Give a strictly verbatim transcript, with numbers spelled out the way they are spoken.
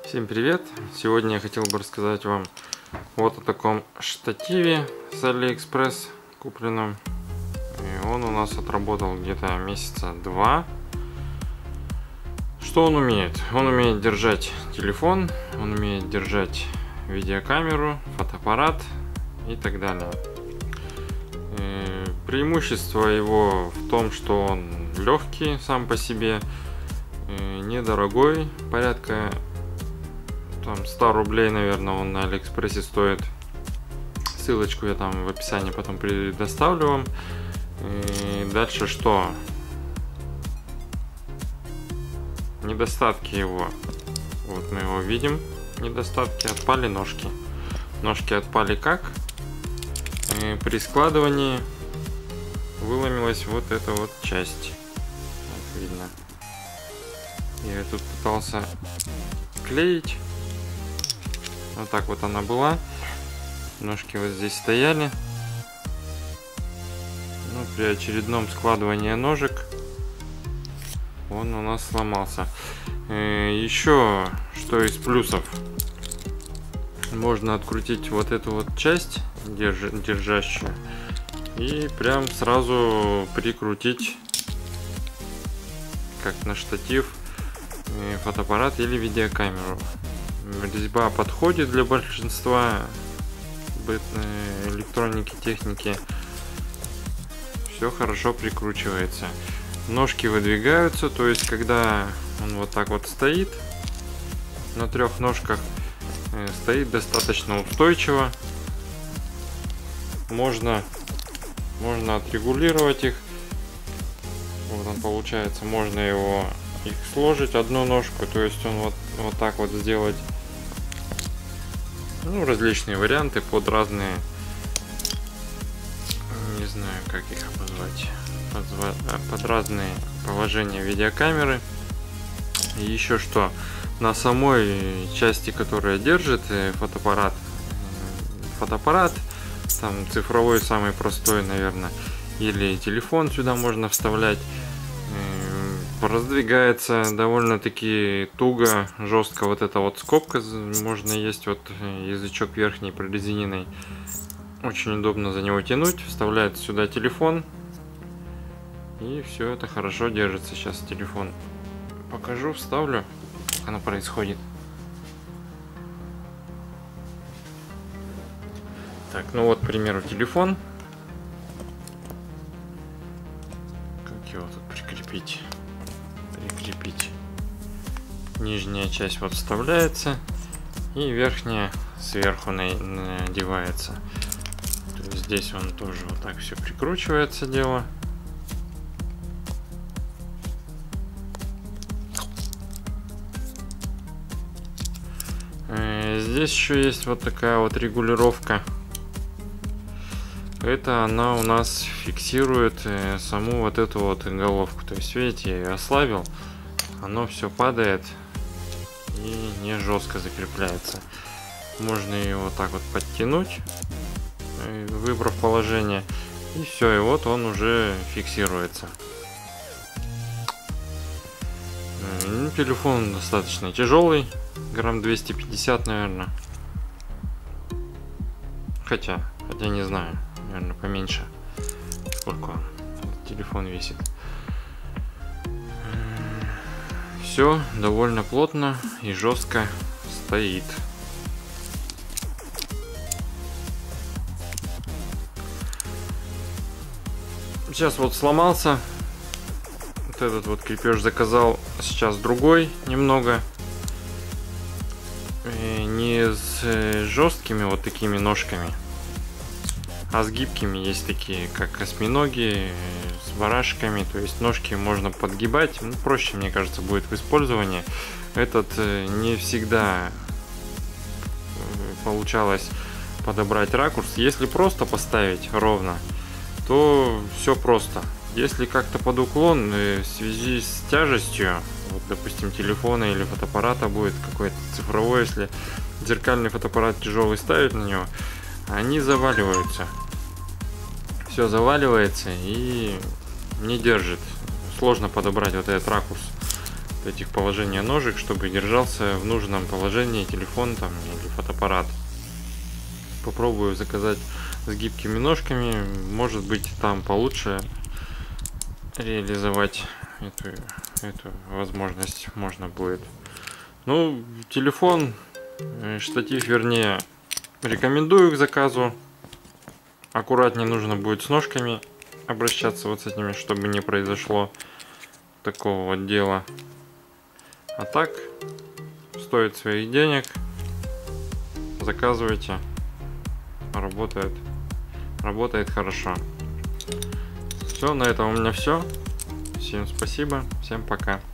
Всем привет! Сегодня я хотел бы рассказать вам вот о таком штативе с AliExpress купленном. И он у нас отработал где-то месяца два. Что он умеет? Он умеет держать телефон, он умеет держать видеокамеру, фотоаппарат и так далее. И преимущество его в том, что он легкий сам по себе, недорогой, порядка там сто рублей, наверное, он на Алиэкспрессе стоит. Ссылочку я там в описании потом предоставлю вам. И дальше что? Недостатки его. Вот мы его видим. Недостатки. Отпали ножки. Ножки отпали как? И при складывании выломилась вот эта вот часть. Вот видно. Я тут пытался клеить. Вот так вот она была. Ножки вот здесь стояли. Ну, при очередном складывании ножек он у нас сломался. Еще что из плюсов. Можно открутить вот эту вот часть держ держащую и прям сразу прикрутить как на штатив фотоаппарат или видеокамеру. Резьба подходит для большинства электроники, техники. Все хорошо прикручивается. Ножки выдвигаются, то есть когда он вот так вот стоит на трех ножках, стоит достаточно устойчиво. Можно, можно отрегулировать их. Вот он получается, можно его их сложить одну ножку, то есть он вот, вот так вот сделать. Ну, различные варианты под разные, не знаю, как их обозвать, под, под разные положения видеокамеры. И еще что, на самой части, которая держит фотоаппарат, фотоаппарат, там цифровой самый простой, наверное, или телефон сюда можно вставлять, раздвигается довольно-таки туго, жестко вот эта вот скобка, можно есть вот язычок верхний прорезиненный, очень удобно за него тянуть, вставляет сюда телефон и все это хорошо держится. Сейчас телефон покажу, вставлю, как оно происходит. Так, ну вот, к примеру, телефон, как его тут прикрепить? Прикрепить. Нижняя часть вот вставляется и верхняя сверху надевается. То есть здесь он тоже вот так все прикручивается дело. Здесь еще есть вот такая вот регулировка. Это она у нас фиксирует саму вот эту вот головку. То есть, видите, я ее ослабил, оно все падает и не жестко закрепляется. Можно ее вот так вот подтянуть, выбрав положение, и все, и вот он уже фиксируется. Ну, телефон достаточно тяжелый, грамм двести пятьдесят, наверное. Хотя, хотя не знаю. Наверное, поменьше. Сколько телефон весит. Все довольно плотно и жестко стоит. Сейчас вот сломался. Вот этот вот крепеж заказал. Сейчас другой немного. И не с жесткими вот такими ножками, а с гибкими. Есть такие, как осьминоги, с барашками, то есть ножки можно подгибать. Ну, проще, мне кажется, будет в использовании. Этот не всегда получалось подобрать ракурс. Если просто поставить ровно, то все просто. Если как-то под уклон, в связи с тяжестью, вот, допустим, телефона или фотоаппарата будет какой-то цифровой, если зеркальный фотоаппарат тяжелый ставить на него, они заваливаются. Все заваливается и не держит. Сложно подобрать вот этот ракурс. этих положения ножек, чтобы держался в нужном положении телефон там или фотоаппарат. Попробую заказать с гибкими ножками, может быть там получше реализовать эту, эту возможность можно будет. Ну, телефон, штатив вернее, рекомендую к заказу. Аккуратнее нужно будет с ножками обращаться вот с этими, чтобы не произошло такого вот дела. А так, стоит своих денег, заказывайте, работает, работает хорошо. Все, на этом у меня все. Всем спасибо, всем пока.